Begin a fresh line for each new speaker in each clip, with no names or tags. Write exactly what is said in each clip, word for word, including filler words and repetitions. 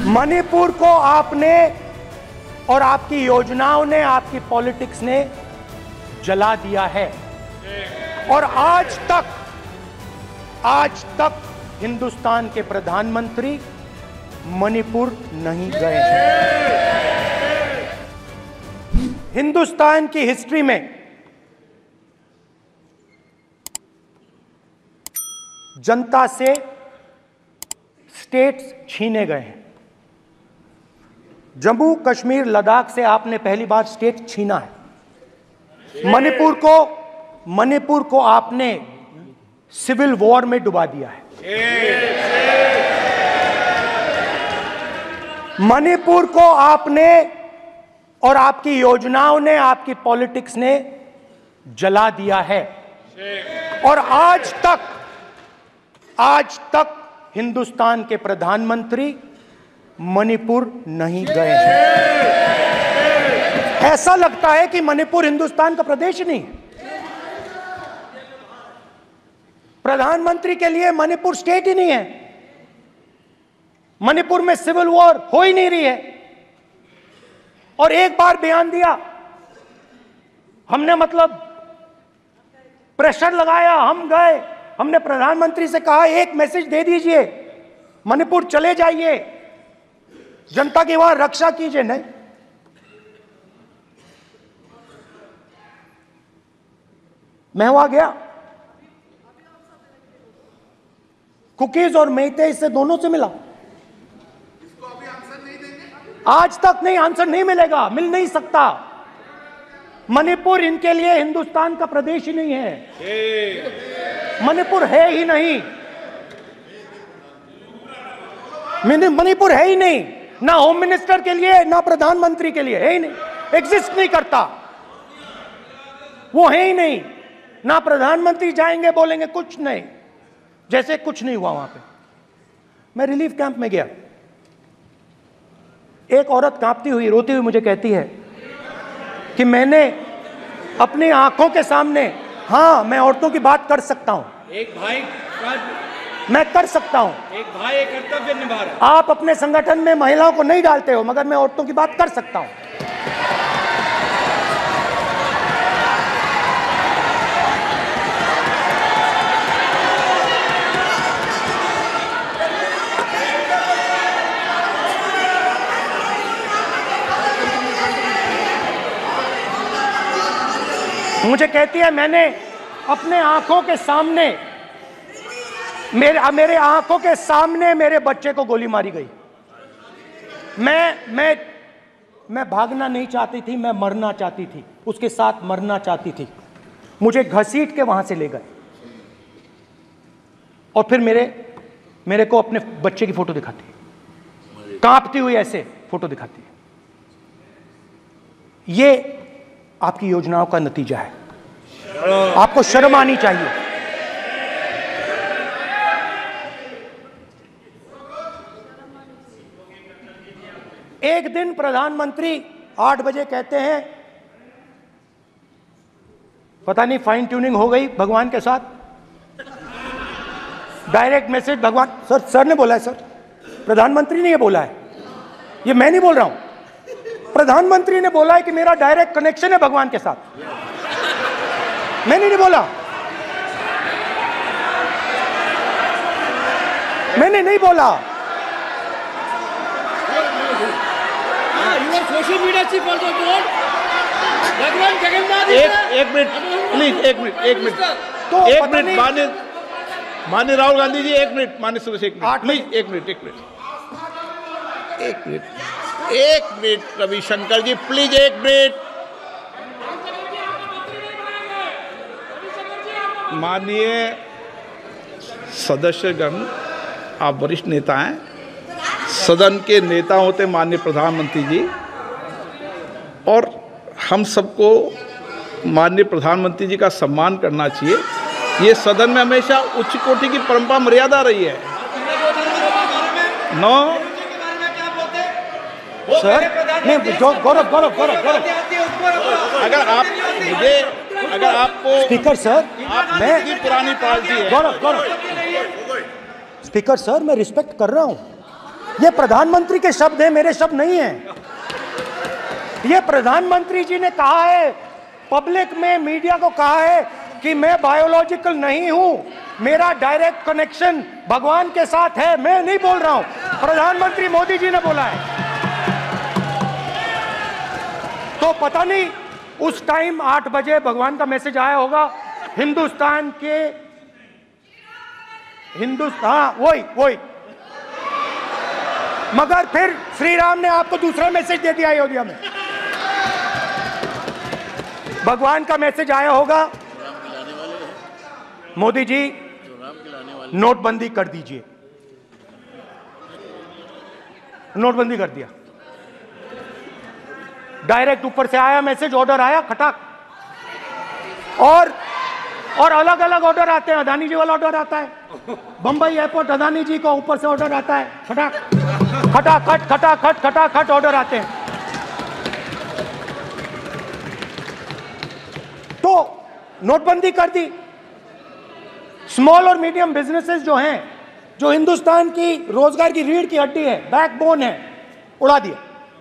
मणिपुर को आपने और आपकी योजनाओं ने, आपकी पॉलिटिक्स ने जला दिया है और आज तक आज तक हिंदुस्तान के प्रधानमंत्री मणिपुर नहीं गए हैं। हिंदुस्तान की हिस्ट्री में जनता से स्टेट्स छीने गए हैं। जम्मू कश्मीर लद्दाख से आपने पहली बार स्टेट छीना है। मणिपुर को मणिपुर को आपने सिविल वॉर में डुबा दिया है। मणिपुर को आपने और आपकी योजनाओं ने, आपकी पॉलिटिक्स ने जला दिया है और आज तक आज तक हिंदुस्तान के प्रधानमंत्री मणिपुर नहीं गए हैं। ऐसा लगता है कि मणिपुर हिंदुस्तान का प्रदेश नहीं है। प्रधानमंत्री के लिए मणिपुर स्टेट ही नहीं है। मणिपुर में सिविल वॉर हो ही नहीं रही है और एक बार बयान दिया हमने, मतलब प्रेशर लगाया, हम गए, हमने प्रधानमंत्री से कहा एक मैसेज दे दीजिए, मणिपुर चले जाइए, जनता की वहां रक्षा कीजिए। नहीं, मैं वहां गया, कुकीज और मेइते से दोनों से मिला। इसको अभी आंसर नहीं देंगे? आज तक नहीं, आंसर नहीं मिलेगा, मिल नहीं सकता। मणिपुर इनके लिए हिंदुस्तान का प्रदेश ही नहीं है। मणिपुर है ही नहीं, मणिपुर है ही नहीं, ना होम मिनिस्टर के लिए ना प्रधानमंत्री के लिए, है ही नहीं, एग्जिस्ट नहीं करता, वो है ही नहीं। ना प्रधानमंत्री जाएंगे बोलेंगे कुछ नहीं, जैसे कुछ नहीं हुआ वहां पे। मैं रिलीफ कैंप में गया, एक औरत कांपती हुई, रोती हुई मुझे कहती है कि मैंने अपनी आंखों के सामने, हाँ मैं औरतों की बात कर सकता हूं,
एक भाई
मैं कर सकता हूं,
एक भाई एक कर्तव्य निभा रहा है।
आप अपने संगठन में महिलाओं को नहीं डालते हो, मगर मैं औरतों की बात कर सकता हूं। मुझे कहती है मैंने अपने आंखों के सामने, मेरे मेरे आंखों के सामने मेरे बच्चे को गोली मारी गई। मैं मैं मैं भागना नहीं चाहती थी, मैं मरना चाहती थी, उसके साथ मरना चाहती थी। मुझे घसीट के वहां से ले गए और फिर मेरे मेरे को अपने बच्चे की फोटो दिखाती है, कांपती हुई ऐसे फोटो दिखाती है। ये आपकी योजनाओं का नतीजा है। आपको शर्म आनी चाहिए। एक दिन प्रधानमंत्री आठ बजे कहते हैं, पता नहीं फाइन ट्यूनिंग हो गई भगवान के साथ, डायरेक्ट मैसेज भगवान, सर सर ने बोला है, सर प्रधानमंत्री ने ये बोला है, ये मैं नहीं बोल रहा हूं, प्रधानमंत्री ने बोला है कि मेरा डायरेक्ट कनेक्शन है भगवान के साथ। मैंने नहीं बोला, मैंने नहीं बोला।
Social media chief also told भगवान जगन्नाथ।
एक एक मिनट प्लीज, एक मिनट एक मिनट
तो
एक मिनट माननीय माननीय राहुल गांधी जी, एक मिनट माननीय सुरेश, एक मिनट प्लीज, एक मिनट एक मिनट एक मिनट एक मिनट रविशंकर जी प्लीज, एक मिनट। माननीय सदस्यगण, आप वरिष्ठ नेता हैं, सदन के नेता होते माननीय प्रधानमंत्री जी, और हम सबको माननीय प्रधानमंत्री जी का सम्मान करना चाहिए। ये सदन में हमेशा उच्च कोटि की परंपरा मर्यादा रही है। नौ
सर नहीं, गौरव गौरव गौरव गौरव
अगर आप मुझे अगर आपको
स्पीकर सर,
आप
मैं
की पुरानी पार्टी है।
गौरव गौरव स्पीकर सर, मैं रिस्पेक्ट कर रहा हूं, ये प्रधानमंत्री के शब्द हैं, मेरे शब्द नहीं हैं। ये प्रधानमंत्री जी ने कहा है, पब्लिक में, मीडिया को कहा है कि मैं बायोलॉजिकल नहीं हूं, मेरा डायरेक्ट कनेक्शन भगवान के साथ है। मैं नहीं बोल रहा हूं, प्रधानमंत्री मोदी जी ने बोला है। तो पता नहीं उस टाइम आठ बजे भगवान का मैसेज आया होगा हिंदुस्तान के, हिंदुस्तान वही वही मगर फिर श्री राम ने आपको दूसरा मैसेज दे दिया अयोध्या में। भगवान का मैसेज आया होगा, मोदी जी नोटबंदी कर दीजिए। नोटबंदी कर दिया, डायरेक्ट ऊपर से आया मैसेज, ऑर्डर आया खटाक। और और अलग अलग ऑर्डर आते हैं। अदानी जी वाला ऑर्डर आता है, बंबई एयरपोर्ट अदानी जी को ऊपर से ऑर्डर आता है, खटाक खटाखट खटाखट खटाखट ऑर्डर आते हैं। तो नोटबंदी कर दी। स्मॉल और मीडियम बिजनेसेस जो हैं, जो हिंदुस्तान की रोजगार की रीढ़ की हड्डी है, बैकबोन है, उड़ा दिया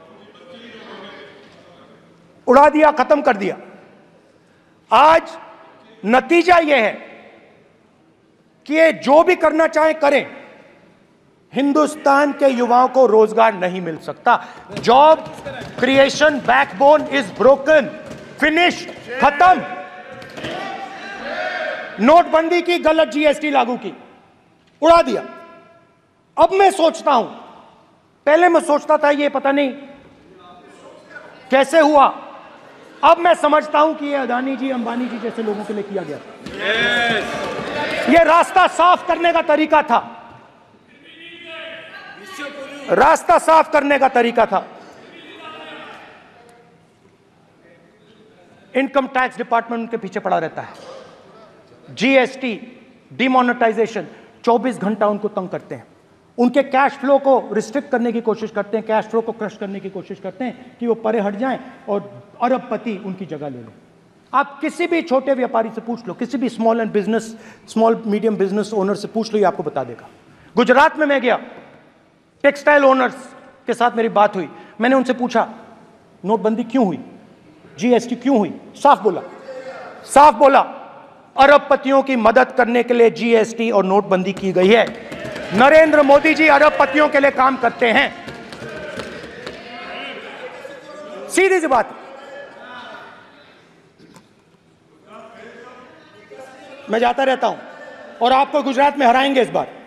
उड़ा दिया खत्म कर दिया। आज नतीजा यह है कि ये जो भी करना चाहे करें, हिंदुस्तान के युवाओं को रोजगार नहीं मिल सकता। Job creation backbone is broken, finish, खत्म। नोटबंदी की, गलत जीएसटी लागू की, उड़ा दिया। अब मैं सोचता हूं, पहले मैं सोचता था ये पता नहीं कैसे हुआ, अब मैं समझता हूं कि ये अदानी जी, अंबानी जी जैसे लोगों के लिए किया गया। yes. ये रास्ता साफ करने का तरीका था, रास्ता साफ करने का तरीका था। इनकम टैक्स डिपार्टमेंट उनके पीछे पड़ा रहता है। जीएसटी, डिमोनेटाइजेशन, चौबीस घंटा उनको तंग करते हैं। उनके कैश फ्लो को रिस्ट्रिक्ट करने की कोशिश करते हैं, कैश फ्लो को क्रश करने की कोशिश करते हैं कि वो परे हट जाएं और अरबपति उनकी जगह ले लें। आप किसी भी छोटे व्यापारी से पूछ लो, किसी भी small and business, small medium business owner से पूछ लो, ये आपको बता देगा। गुजरात में मैं गया, टेक्सटाइल ओनर्स के साथ मेरी बात हुई। मैंने उनसे पूछा नोटबंदी क्यों हुई, जीएसटी क्यों हुई? साफ बोला, साफ बोला, अरबपतियों की मदद करने के लिए जीएसटी और नोटबंदी की गई है। नरेंद्र मोदी जी अरबपतियों के लिए काम करते हैं। सीधी सी बात। मैं जाता रहता हूं और आपको गुजरात में हराएंगे इस बार।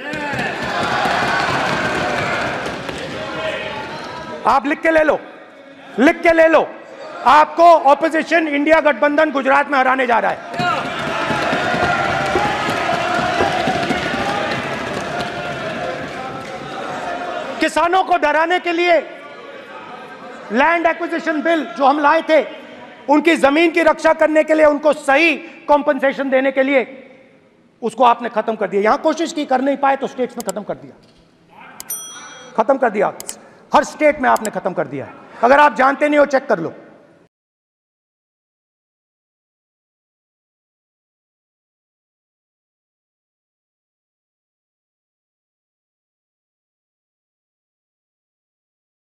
आप लिख के ले लो, लिख के ले लो, आपको ऑपोजिशन इंडिया गठबंधन गुजरात में हराने जा रहा है। किसानों को डराने के लिए लैंड एक्विजिशन बिल जो हम लाए थे, उनकी जमीन की रक्षा करने के लिए, उनको सही कॉम्पनसेशन देने के लिए, उसको आपने खत्म कर दिया। यहां कोशिश की, कर नहीं पाए तो स्टेट्स में खत्म कर दिया, खत्म कर दिया। हर स्टेट में आपने खत्म कर दिया है। अगर आप जानते नहीं हो, चेक कर लो।